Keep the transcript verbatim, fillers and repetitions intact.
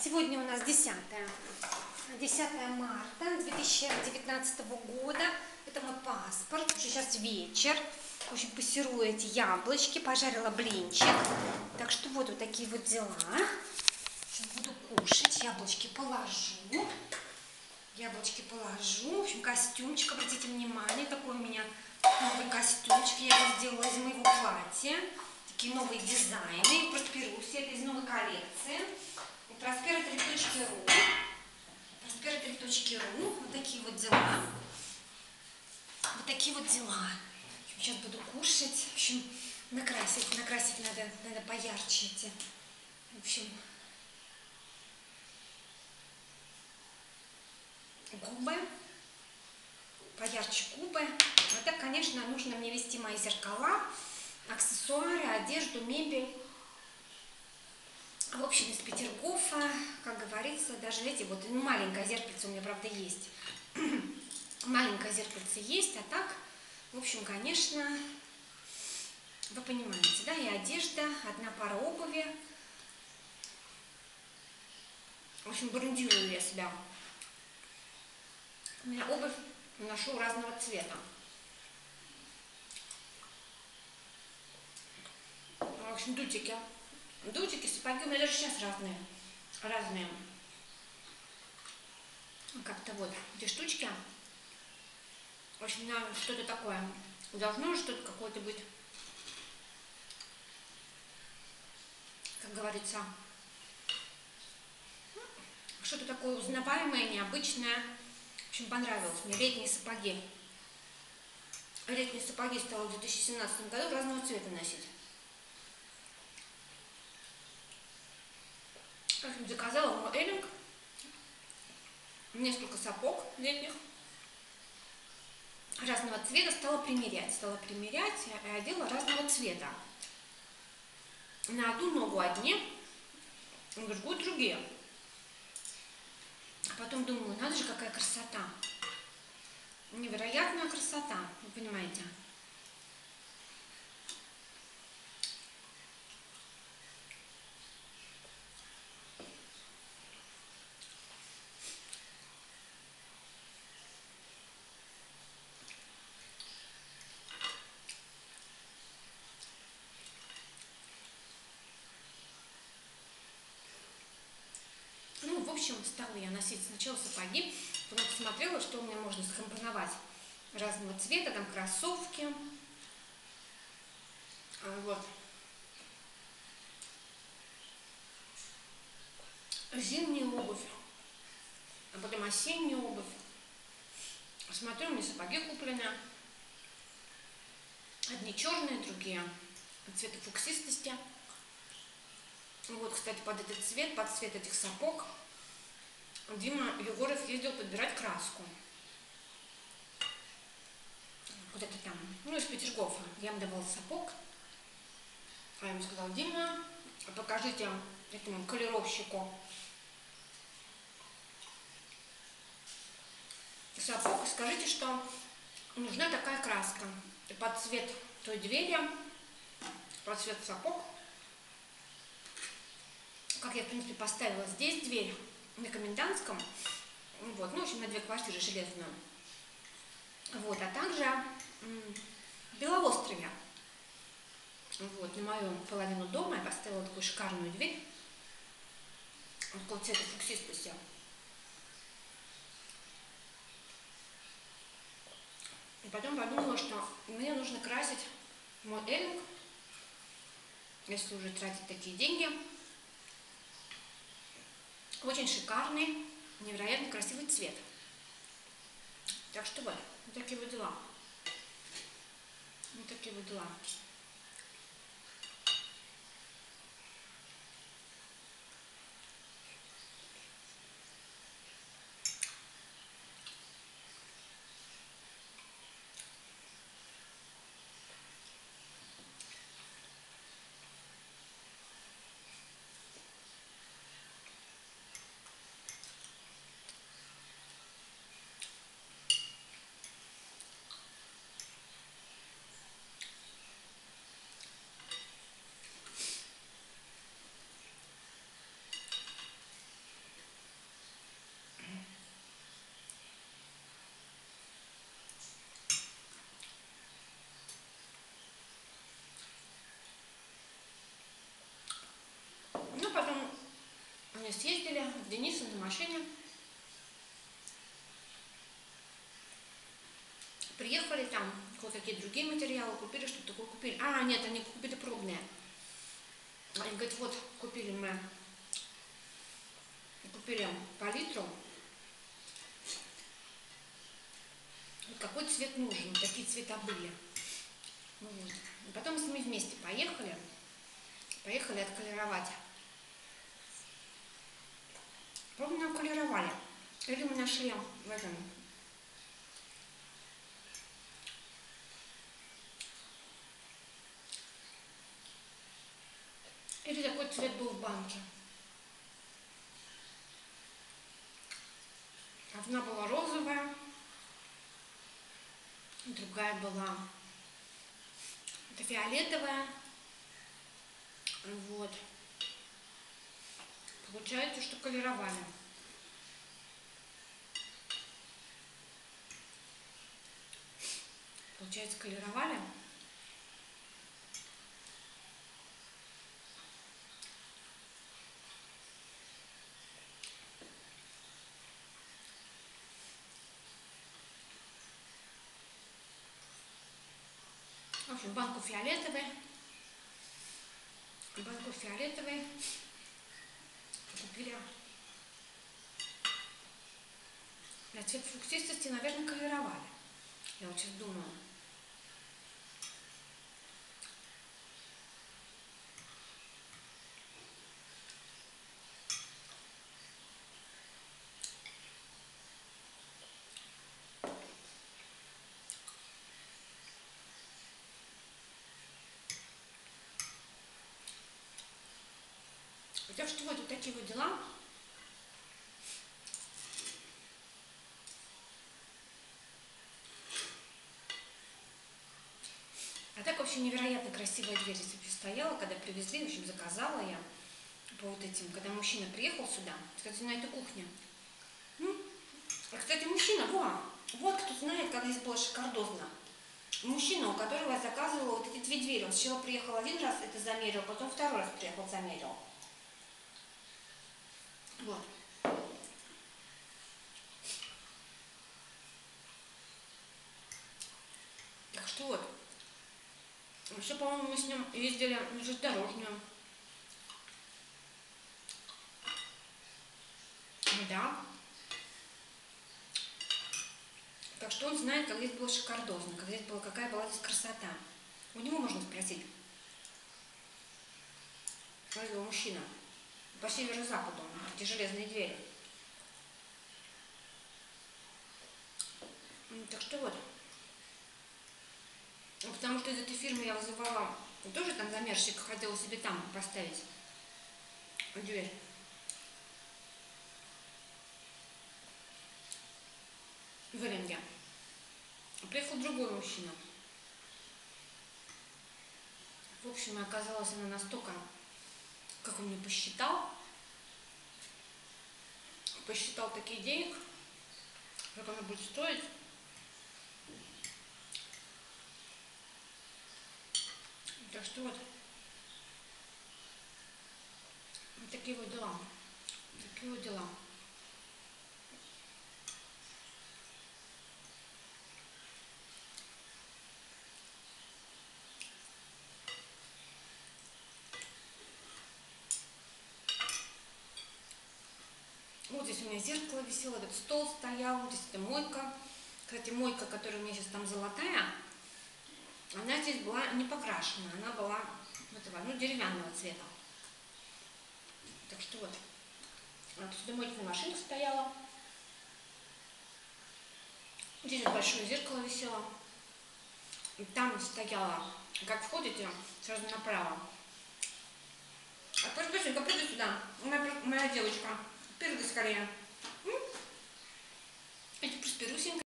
Сегодня у нас десятое марта две тысячи девятнадцатого года. Это мой паспорт. Уже сейчас вечер. В общем, пассерую эти яблочки. Пожарила блинчик. Так что вот, вот такие вот дела. Сейчас буду кушать. Яблочки положу. Яблочки положу. В общем, костюмчик, обратите внимание. Такой у меня новый костюмчик. Я его сделала из моего платья. Такие новые дизайны. Просперусь. Это из новой коллекции. Проспера три точки ру. Проспера три точки ру. Вот такие вот дела. Вот такие вот дела. Сейчас буду кушать. В общем, накрасить. Накрасить надо, надо поярче эти. В общем, губы. Поярче губы. А так, конечно, нужно мне вести мои зеркала, аксессуары, одежду, мебель. В общем, из Петергофа, как говорится, даже эти вот, ну, маленькое зеркальце у меня, правда, есть. Маленькое зеркальце есть, а так, в общем, конечно, вы понимаете, да, и одежда, одна пара обуви. В общем, брендирую я себя. У меня обувь ношу разного цвета. В общем, дутики. Дутики, сапоги у меня даже сейчас разные. Разные. Как-то вот эти штучки. В общем, у меня что-то такое. Должно что-то какое-то быть, как говорится, что-то такое узнаваемое, необычное. В общем, понравилось мне. Летние сапоги. Летние сапоги стала в две тысячи семнадцатом году разного цвета носить. Заказала в Эллинг несколько сапог летних разного цвета, стала примерять, стала примерять и одела разного цвета. На одну ногу одни, на другую другие. А потом думаю, надо же, какая красота. Невероятная красота, вы понимаете. Ну, в общем, стала я носить сначала сапоги, потом посмотрела, что у меня можно скомпоновать разного цвета, там кроссовки, вот, зимнюю обувь, а потом осеннюю обувь. Смотрю, у меня сапоги куплены, одни черные, другие цвета фуксистости. Вот, кстати, под этот цвет, под цвет этих сапог Дима Егоров ездил подбирать краску. Куда-то там, ну, из Петергофа. Я ему давала сапог. А я ему сказала: Дима, покажите этому колеровщику сапог, скажите, что нужна такая краска. И под цвет той двери, под цвет сапог, как я, в принципе, поставила здесь дверь на Комендантском, вот, ну, в общем, на две квартиры железную, вот, а также в Белоострове, вот, на мою половину дома я поставила такую шикарную дверь, такого цвета фуксистости. И потом подумала, что мне нужно красить мой Эллинг, если уже тратить такие деньги. Очень шикарный, невероятно красивый цвет. Так что вот, вот такие вот дела. Вот такие вот дела. сегодня съездили с Денисом на машине. Приехали там, кое-какие другие материалы купили, что такое купили. А, нет, они купили пробные. Они говорят, вот, купили мы, купили по литру. Вот какой цвет нужен, такие цвета были. Вот. И потом с ними вместе поехали, поехали отколеровать. Помню, отколеровали. Или мы нашли в этом... Или такой цвет был в банке. Одна была розовая, другая была это фиолетовая. Вот. Получается, что колеровали. Получается, колеровали. В общем, банку фиолетовой. Банку фиолетовой купили. На цвет фруктистости, наверное, колеровали. Я вот сейчас думаю. Так что вот, вот такие вот дела. А так вообще невероятно красивая дверь здесь вообще стояла, когда привезли, в общем, заказала я по вот этим, когда мужчина приехал сюда, кстати, на эту кухню. Ну, а, кстати, мужчина, во, вот кто знает, как здесь было шикардозно. Мужчина, у которого я заказывала вот эти две двери, он сначала приехал один раз, это замерил, потом второй раз приехал, замерил. Вот. Так что вот. Еще, по-моему, мы с ним ездили на железнодорожную. Да. Так что он знает, как здесь было шикардозно, как здесь была, какая была здесь красота. У него можно спросить. Своего мужчина. По северо-западу, эти железные двери. Так что вот. Потому что из этой фирмы я вызывала, тоже там замерщик хотела себе там поставить дверь. В Эринге. Приехал другой мужчина. В общем, оказалось, она настолько, как он мне посчитал, посчитал таких денег, как она будет стоить. Так что вот, вот такие вот дела. Такие вот дела. Вот здесь у меня зеркало висело, этот стол стоял, здесь это мойка. Кстати, мойка, которая у меня сейчас там золотая, она здесь была не покрашена, она была этого, ну, деревянного цвета. Так что вот. Вот сюда мойная машинка стояла. Здесь вот большое зеркало висело. И там стояла, как входите, сразу направо. А теперь быстренько прыгай сюда, моя, моя девочка. Прыгай скорее. Эти просперусенько.